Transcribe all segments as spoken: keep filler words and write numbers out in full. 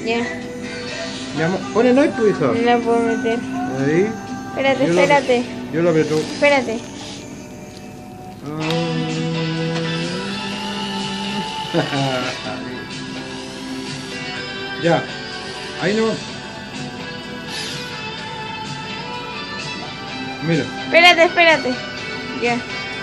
Ya. Ya, pon el iPod, hija. No la puedo meter. Ahí. Espérate, Yo lo- espérate. Yo lo aprieto. Espérate. Ya. Ahí no. Mira. Espérate, espérate. Ya.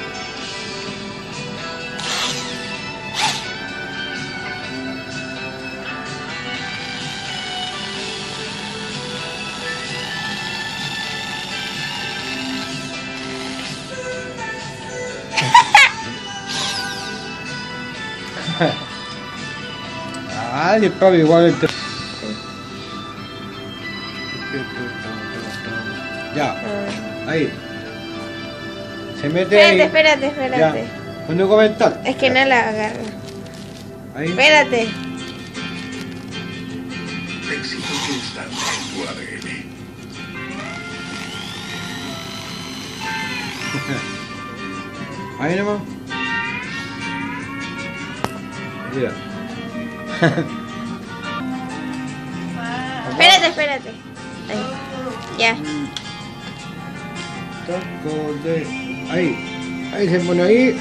Ah, el papi igual el te... Ya, Ah. ahí. Se mete Espérate, ahí. espérate, espérate. Ya. ¿Dónde comentar? Es que no la agarro. Ahí. Espérate. Éxito constante en tu A D N. Ahí nomás. Mira. Espérate, espérate. Ahí. Ya. Taco de... Ahí. Ahí se pone ahí.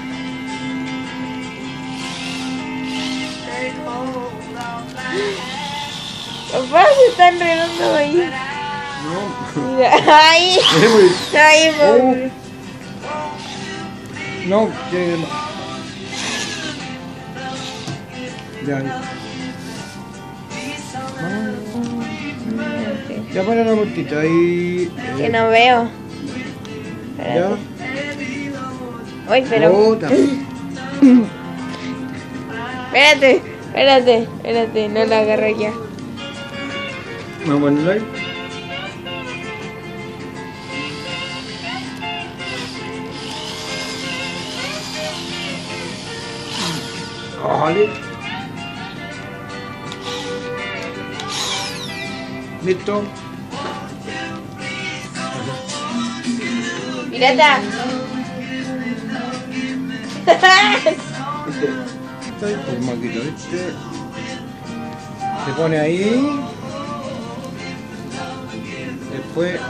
Papá, se está enredando ahí. No. Mira, ahí. Ahí, pobre. No, tiene más. Ya, ahí. Ya pone la vueltita ahí. Que no veo. Ya. Uy, pero. Otra. Espérate, espérate, espérate, no la agarré ya. Vamos a ponerlo ahí. Vale. Listo. Pirata. Este, el maquito este. Se pone ahí. Después.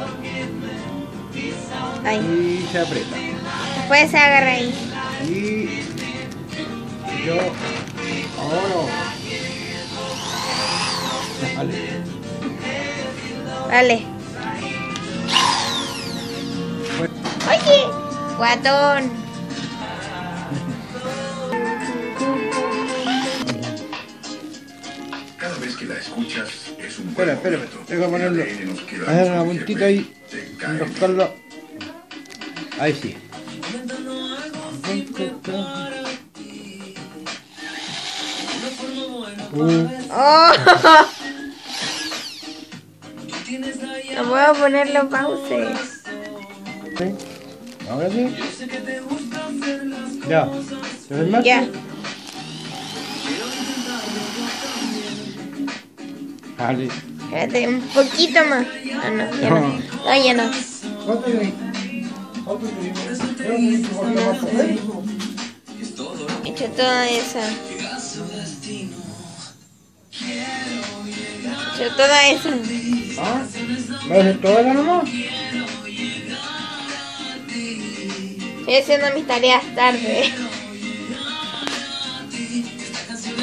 Ahí. Y se aprieta. Después se agarra ahí. Y yo ahora vale. Vale. Oye, guatón. Cada vez que la escuchas es un Espera, buen espera, momento. deja ponerlo. El A D N nos queda Hacer una cualquier vueltita ahí, vez. Te cae enroscarlo. Ahí sí. Uh, Oh. No puedo ponerlo pause. ¿sí? Ahora sí. Ya. ¿Te ves más? Ya. Vale. Espérate, un poquito más. Ah, no, ya no. No, ya no. ¿Cuánto hay? ¿Cuánto hay? Yo no sé por qué más por ahí. He hecho toda esa. He hecho toda esa. ¿Ah? ¿Vas a hacer toda la nomás? Estoy haciendo mis tareas tarde.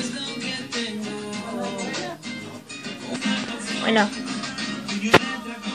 Bueno.